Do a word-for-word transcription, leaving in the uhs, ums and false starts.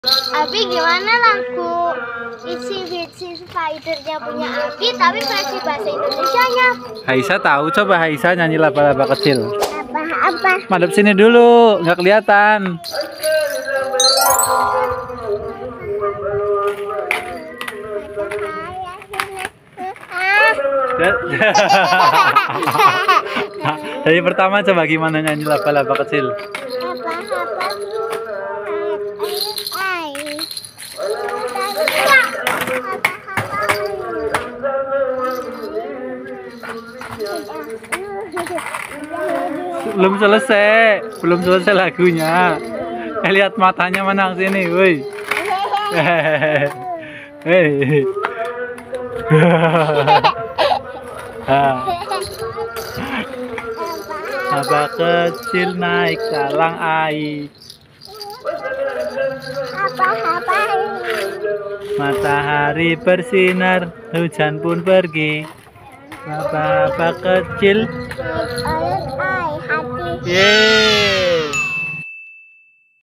Abi gimana lagu Itsy Bitsy Spider-nya punya Abi tapi versi bahasa Indonesianya? Haisa tahu, coba Haisa nyanyi laba-laba kecil. Apa-apa? Madep sini dulu, nggak kelihatan. Dari pertama coba gimana nyanyi laba-laba kecil. Belum selesai, belum selesai lagunya. Eh, lihat matanya menang sini, woi. Hei. Apa kecil naik talang air. Matahari bersinar, hujan pun pergi. Apa-apa kecil. Hati. Yeay.